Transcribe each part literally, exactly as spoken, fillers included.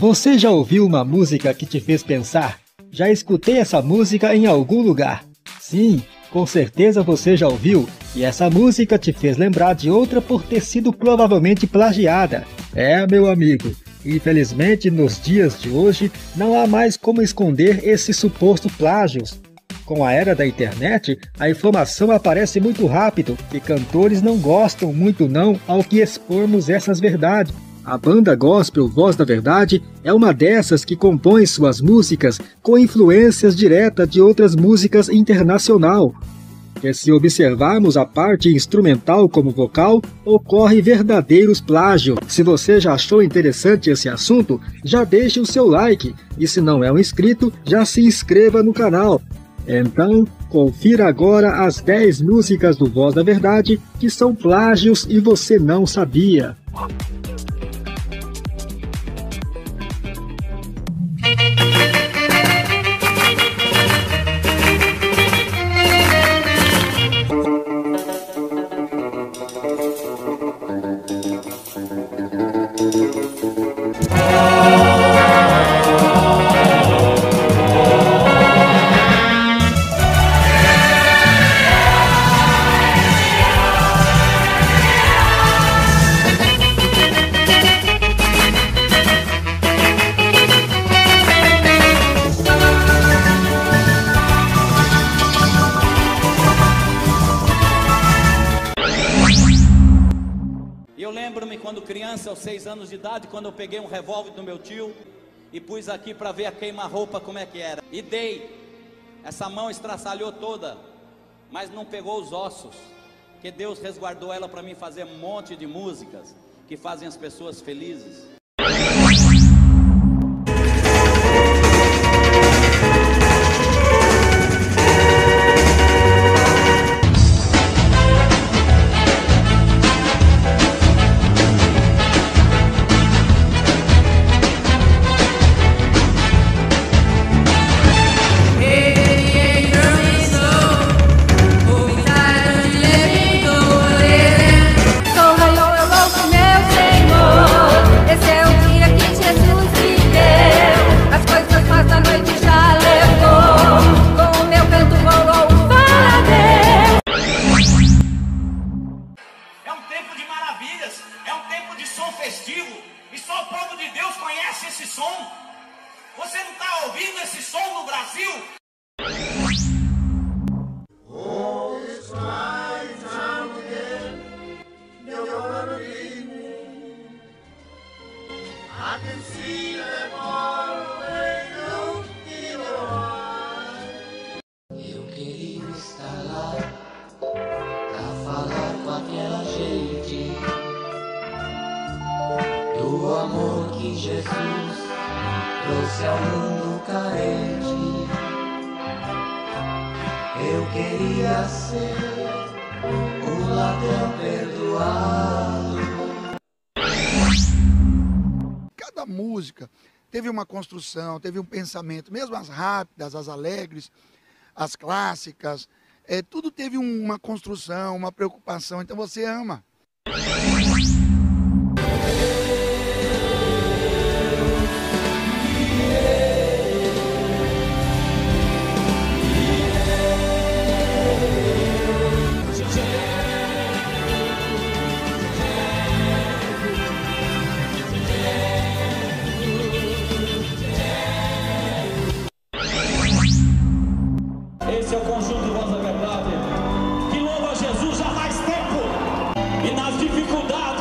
Você já ouviu uma música que te fez pensar? Já escutei essa música em algum lugar. Sim, com certeza você já ouviu, e essa música te fez lembrar de outra por ter sido provavelmente plagiada. É, meu amigo, infelizmente nos dias de hoje não há mais como esconder esses supostos plágios. Com a era da internet, a informação aparece muito rápido e cantores não gostam muito não ao que expormos essas verdades. A banda gospel Voz da Verdade é uma dessas que compõe suas músicas com influências diretas de outras músicas internacional. E se observarmos a parte instrumental como vocal, ocorre verdadeiros plágios. Se você já achou interessante esse assunto, já deixe o seu like. E se não é um inscrito, já se inscreva no canal. Então, confira agora as dez músicas do Voz da Verdade que são plágios e você não sabia. Eu lembro-me quando criança, aos seis anos de idade, quando eu peguei um revólver do meu tio e pus aqui para ver a queima-roupa como é que era. E dei. Essa mão estraçalhou toda, mas não pegou os ossos, que Deus resguardou ela para mim fazer um monte de músicas que fazem as pessoas felizes. É um tempo de som festivo e só o povo de Deus conhece esse som. Você não está ouvindo esse som no Brasil? Oh, it's right time again. You're gonna leave me. I can see that far away look in your eyes. Eu queria estar lá pra falar com aquela gente do amor que Jesus trouxe ao mundo carente. Eu queria ser o ladrão perdoado. Cada música teve uma construção, teve um pensamento, mesmo as rápidas, as alegres, as clássicas, é, tudo teve uma construção, uma preocupação, então você ama. Esse é o conjunto Voz da Verdade, que louva Jesus já faz tempo, e nas dificuldades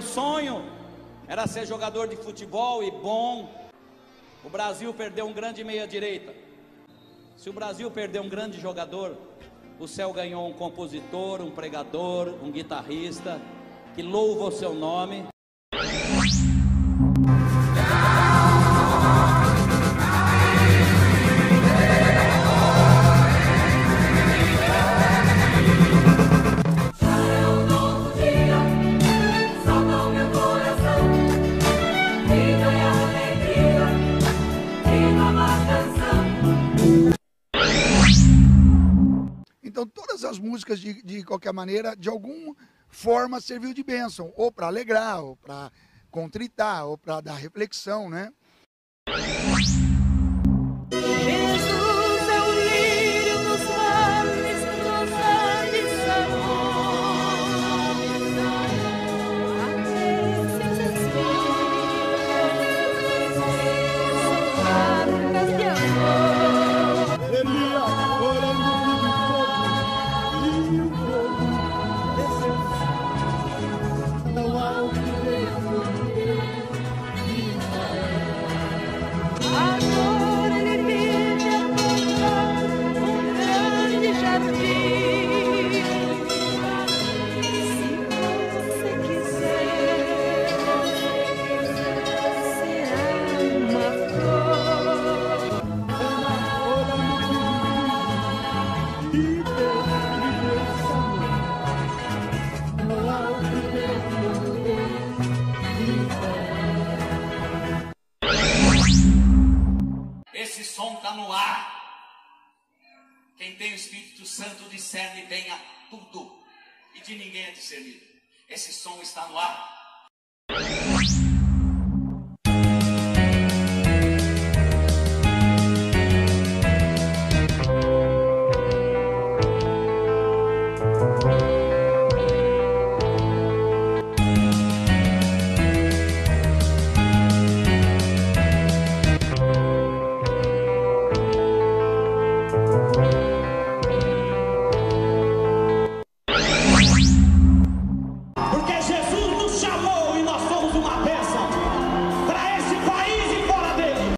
sonho era ser jogador de futebol e bom. O Brasil perdeu um grande meia-direita. Se o Brasil perdeu um grande jogador, o céu ganhou um compositor, um pregador, um guitarrista, que louva o seu nome. Então todas as músicas, de, de qualquer maneira, de alguma forma serviu de bênção, ou para alegrar, ou para contritar, ou para dar reflexão, né? Jesus é o lírio dos mares, rosário de sabor. Seus espíritos são cargas de amor. Elias orando e o fogo desceu. Não há o que Agora ele vive a plantar um grande jardim. Se você quiser, será uma flor. e Deus me deu sabor. Não há o que Esse som está no ar. Quem tem o Espírito Santo discerne bem a tudo, e de ninguém é discernido. Esse som está no ar. Porque Jesus nos chamou e nós somos uma bênção para esse país e fora dele.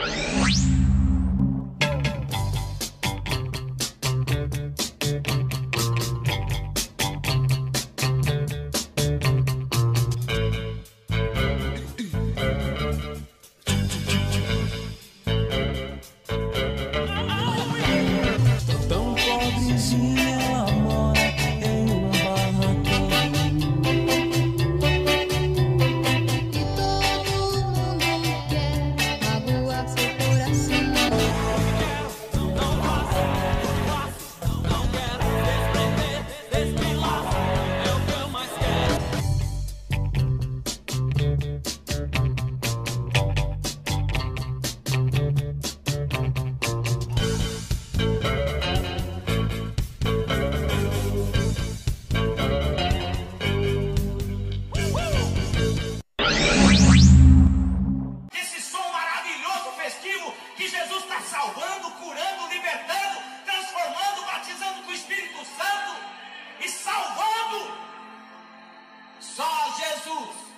Tão pobrezinha ela mora em uma barraquinha. E todo mundo quer magoar seu coração. Esse som maravilhoso, festivo, que Jesus está salvando, curando, libertando, transformando, batizando com o Espírito Santo e salvando. Só Jesus.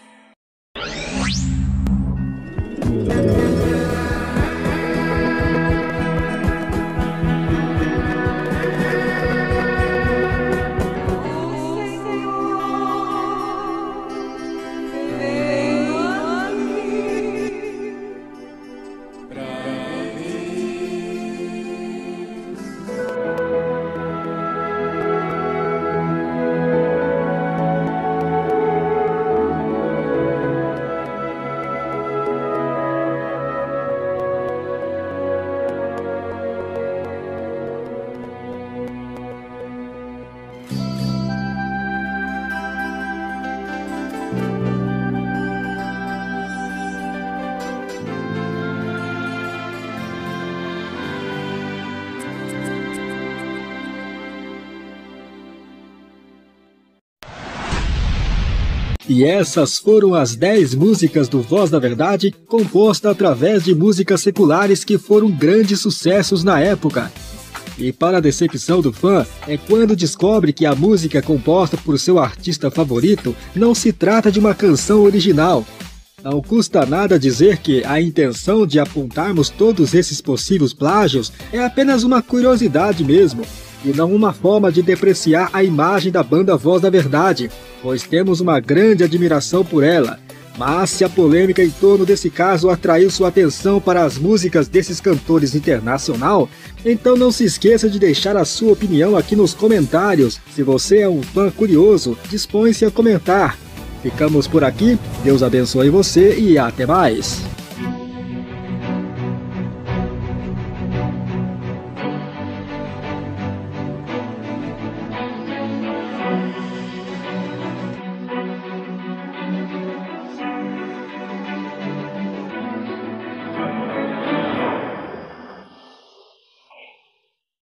E essas foram as dez músicas do Voz da Verdade, composta através de músicas seculares que foram grandes sucessos na época. E para a decepção do fã, é quando descobre que a música composta por seu artista favorito não se trata de uma canção original. Não custa nada dizer que a intenção de apontarmos todos esses possíveis plágios é apenas uma curiosidade mesmo, e não uma forma de depreciar a imagem da banda Voz da Verdade, pois temos uma grande admiração por ela. Mas se a polêmica em torno desse caso atraiu sua atenção para as músicas desses cantores internacional, então não se esqueça de deixar a sua opinião aqui nos comentários. Se você é um fã curioso, dispõe-se a comentar. Ficamos por aqui, Deus abençoe você e até mais!